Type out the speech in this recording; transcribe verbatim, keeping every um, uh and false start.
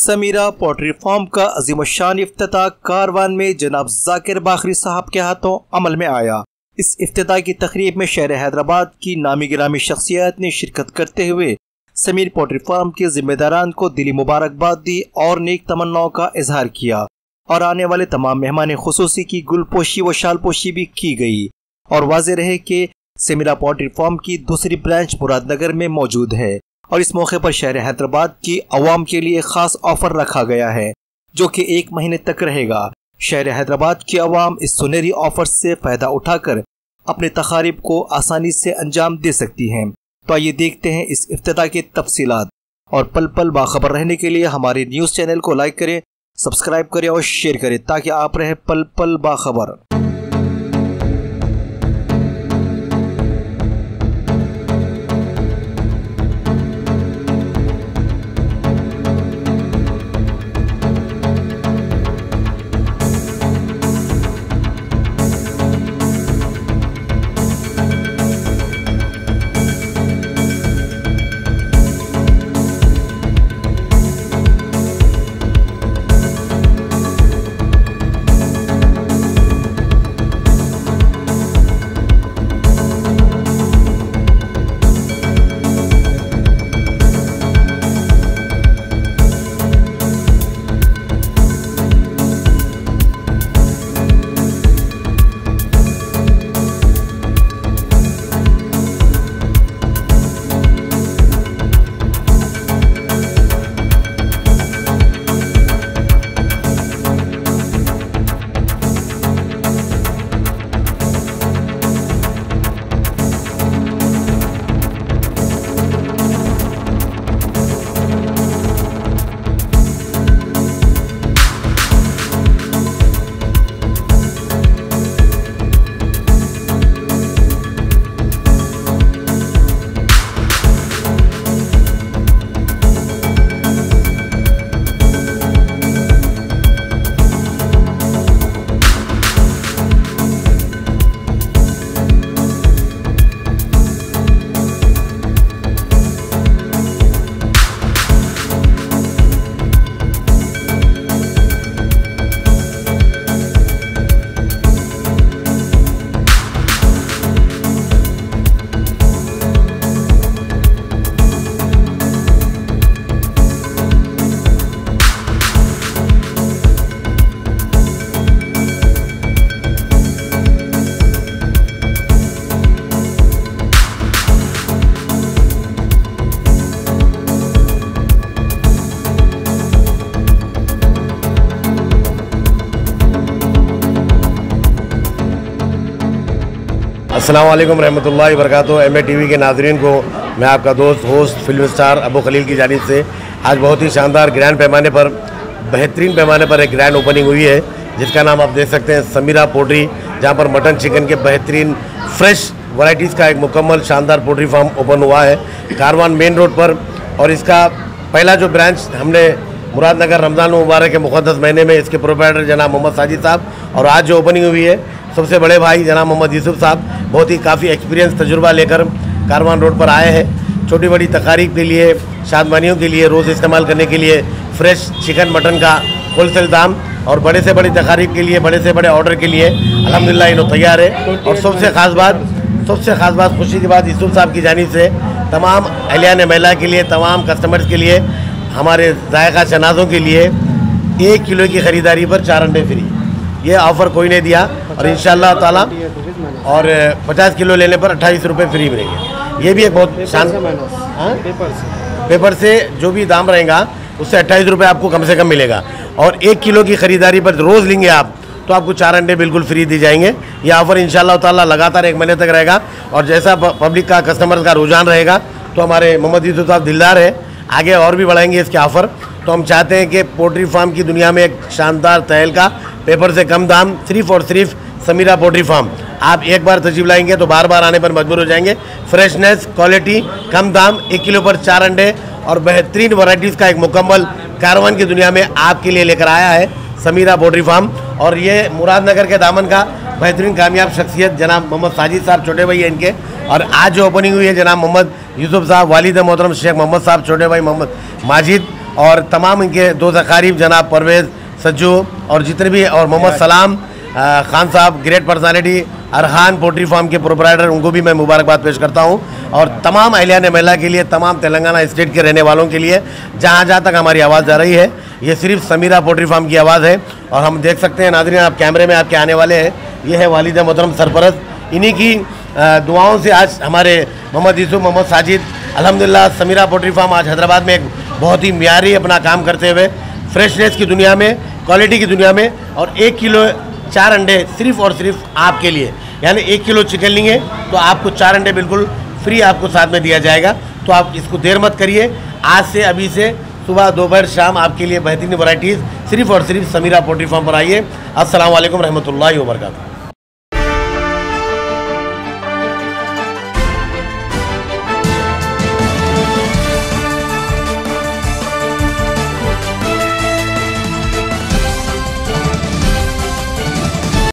Samira poultry farm का अजीमशान इफ्तिताह कारवान में जनाब जाकिर बाखरी साहब के हाथों अमल में आया। इस इफ्तिताह की तकरीब में शहर हैदराबाद की नामी गिरामी शख्सियत ने शिरकत करते हुए समीर पोल्ट्री फार्म के जिम्मेदारान को दिली मुबारकबाद दी और नेक तमन्नाओं का इजहार किया और आने वाले तमाम मेहमान खुसूसी की गुलपोशी व शालपोशी भी की गई। और वाज़ेह रहे कि समीरा पोल्ट्री फार्म की दूसरी ब्रांच मुरादनगर में मौजूद है और इस मौके पर शहर हैदराबाद की अवाम के लिए खास ऑफर रखा गया है जो कि एक महीने तक रहेगा। शहर हैदराबाद की अवाम इस सुनहरी ऑफर से फायदा उठाकर अपने तकारीब को आसानी से अंजाम दे सकती हैं। तो आइए देखते हैं इस इफ्तिताह की तफसीलात और पल पल बाखबर रहने के लिए हमारे न्यूज़ चैनल को लाइक करें, सब्सक्राइब करें और शेयर करें ताकि आप रहें पल पल बाखबर। अस्सलाम वालेकुम रहमतुल्लाहि व बरकातुहू। एम ए टी वी के नाज़रीन को मैं आपका दोस्त host film star Abu Khalil की जानिब से आज बहुत ही शानदार ग्रैंड पैमाने पर बेहतरीन पैमाने पर एक ग्रैंड ओपनिंग हुई है जिसका नाम आप देख सकते हैं समीरा पोल्ट्री, जहां पर मटन चिकन के बेहतरीन फ्रेश वैरायटीज़ का एक मुकम्मल शानदार पोल्ट्री फार्म ओपन हुआ है कारवान मेन रोड पर। और इसका पहला जो ब्रांच हमने मुरादनगर रमज़ान मुबारक के मुक़द्दस महीने में इसके प्रोप्राइटर जनाब मोहम्मद साजिद साहब और आज जो ओपनिंग हुई है सबसे बड़े भाई जनाब मोहम्मद यूसुफ साहब बहुत ही काफ़ी एक्सपीरियंस तजुर्बा लेकर कारवान रोड पर आए हैं। छोटी बड़ी तकारीब के लिए, शादमानियों के लिए, रोज़ इस्तेमाल करने के लिए फ्रेश चिकन मटन का होलसेल दाम और बड़े से बड़ी तकारीब के लिए, बड़े से बड़े ऑर्डर के लिए अल्हम्दुलिल्लाह इन्हों तैयार है। और सबसे ख़ास बात सबसे ख़ास बात खुशी की बात यूसुफ साहब की जानिब से तमाम अहलियान महिला के लिए, तमाम कस्टमर्स के लिए, हमारे जायका शनाज़ों के लिए एक किलो की ख़रीदारी पर चार अंडे फ्री। ये ऑफ़र कोई नहीं दिया और इंशाअल्लाह ताला और पचास किलो लेने पर अट्ठाईस रुपये फ्री मिलेंगे। ये भी एक बहुत शान पेपर से पेपर से जो भी दाम रहेगा उससे अट्ठाईस रुपये आपको कम से कम मिलेगा। और एक किलो की ख़रीदारी पर रोज़ लेंगे आप तो आपको चार अंडे बिल्कुल फ्री दी जाएंगे। ये ऑफ़र इंशाअल्लाह ताला लगातार एक महीने तक रहेगा और जैसा पब्लिक का कस्टमर का रुझान रहेगा तो हमारे मोहम्मद यूसुफ साहब दिलदार है, आगे और भी बढ़ाएंगे इसके ऑफ़र। तो हम चाहते हैं कि पोल्ट्री फार्म की दुनिया में एक शानदार तहल का पेपर से कम दाम सिर्फ और सिर्फ समीरा पोल्ट्री फार्म। आप एक बार तशरीफ लाएंगे तो बार बार आने पर मजबूर हो जाएंगे। फ्रेशनेस, क्वालिटी, कम दाम, एक किलो पर चार अंडे और बेहतरीन वैरायटीज़ का एक मुकम्मल कारवान की दुनिया में आपके लिए लेकर आया है समीरा पोल्ट्री फार्म। और ये मुरादनगर के दामन का बेहतरीन कामयाब शख्सियत जनाब मोहम्मद साजिद साहब छोटे भाई है इनके। और आज जो ओपनिंग हुई है जनाब मोहम्मद यूसुफ साहब, वालिद मोहतरम शेख मोहम्मद साहब, छोटे भाई मोहम्मद माजिद और तमाम इनके दो अकारीब जनाब परवेज़ सज्जू और जितने भी, और मोहम्मद सलाम खान साहब, great personality, Arhan poultry farm के प्रोपराइटर, उनको भी मैं मुबारकबाद पेश करता हूं। और तमाम अहलियान महिला के लिए, तमाम तेलंगाना स्टेट के रहने वालों के लिए, जहां जहां तक हमारी आवाज़ जा रही है, ये सिर्फ समीरा पोल्ट्री फार्म की आवाज़ है। और हम देख सकते हैं नाज़रीन, आप कैमरे में आपके आने वाले हैं, ये है वालिद मोहतरम सरपरस्त, इन्हीं की दुआओं से आज हमारे मोहम्मद यूसुफ, मोहम्मद साजिद, अल्हम्दुलिल्लाह समीरा पोल्ट्री फार्म आज हैदराबाद में एक बहुत ही म्यारी अपना काम करते हुए फ्रेशनेस की दुनिया में, क्वालिटी की दुनिया में, और एक किलो चार अंडे सिर्फ और सिर्फ आपके लिए, यानी एक किलो चिकन लेंगे तो आपको चार अंडे बिल्कुल फ्री आपको साथ में दिया जाएगा। तो आप इसको देर मत करिए, आज से अभी से सुबह दोपहर शाम आपके लिए बेहतरीन वैराइटीज़ सिर्फ और सिर्फ समीरा पोल्ट्री फार्म पर आइए। अस्सलाम वालेकुम रहमतुल्लाहि व बरकातहू।